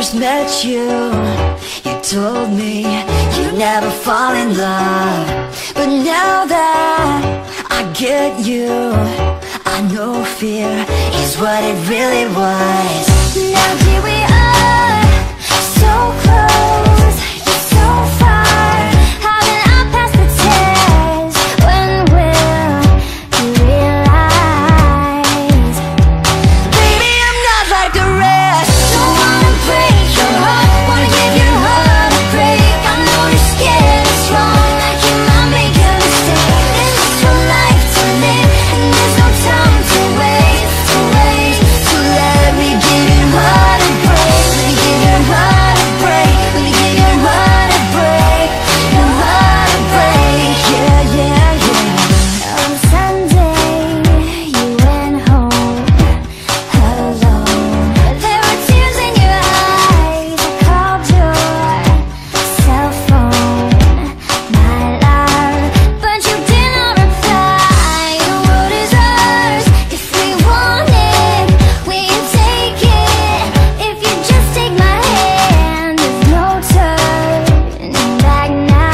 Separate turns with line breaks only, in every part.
first met you, you told me you'd never fall in love. But now that I get you, I know fear is what it really was. Now here we are, so close, yet so far. Haven't I passed the test? When will you realize? Baby, I'm not like the rest. Don't wanna break your heart, wanna give your heart a break. I know you're scared, it's wrong, like you might make a mistake. There's just one life to live, and there's no time to waste, to waste. So let me give your heart a break. Let me give your heart a break. Let me give your heart a break. Your heart a break, yeah, yeah, yeah. On Sunday, you went home alone. There were tears in your eyes. I called your cell phone, my love, but you did not reply. The road is ours. If we want it, we can take it. If you just take my hand, there's no turning back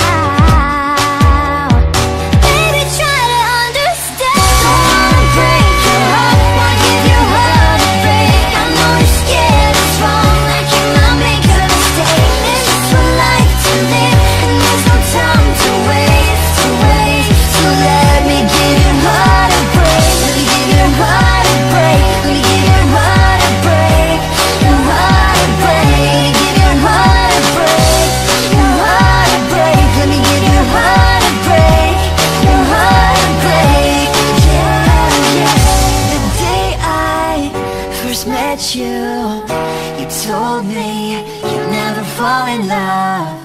now. Baby, try to understand. Don't wanna break your heart, wanna give your heart a break. I know you're scared, it's wrong, like you might make a mistake. There's just one life to live, and there's no time to waste, to waste. So let me give your heart a break. Let me give your heart a break. Let me give your heart a break. Your heart a break. Give your heart a break. Your heart a break. Let me give your heart a break. Your heart a break. Yeah, yeah. The day I first met you, you told me you'd never fall in love.